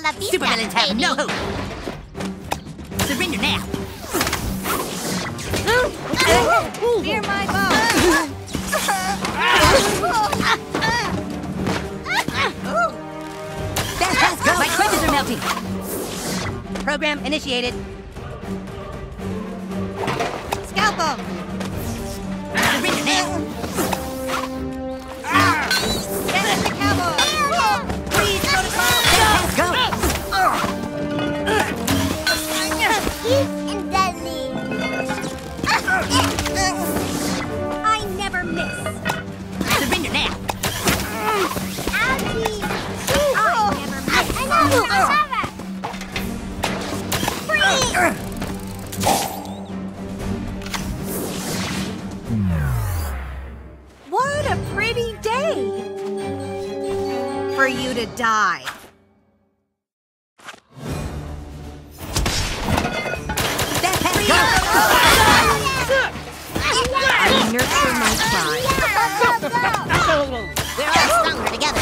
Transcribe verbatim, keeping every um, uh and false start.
la vista, Supervillains have baby. no hope. Surrender now. Fear my bow. Fast, fast, go! My crutches are melting. Program initiated. Scalp them. Surrender now. Get in the cowboy. Freeze protocol. Fast, go! Cute and deadly. I never miss. Surrender now. Ouchie. I never miss. I know. I love it. Freeze. What a pretty day for you to die. Fast, fast, go! I nurture my pride. We're all stronger together.